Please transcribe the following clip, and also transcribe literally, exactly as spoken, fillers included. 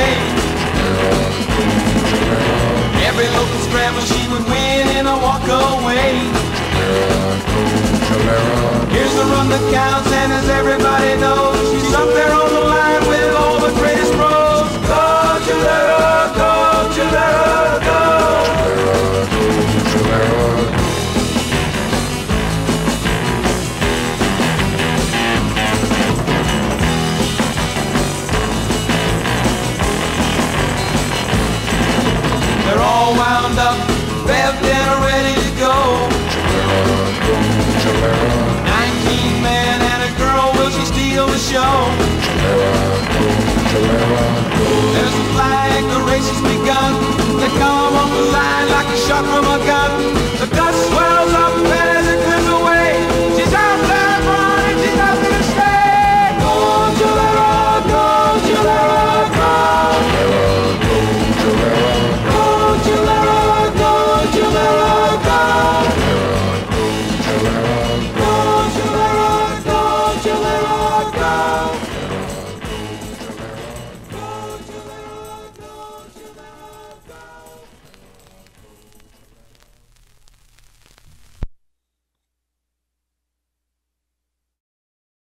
away. Every local scramble she would win in a walk away. Here's the run that counts, and as everybody knows, she's up there on the line with all the greatest pros. Go, Chalera, go, Chalera, go. They're all wound up, revved and ready to go. Nineteen men and a girl, will she steal the show?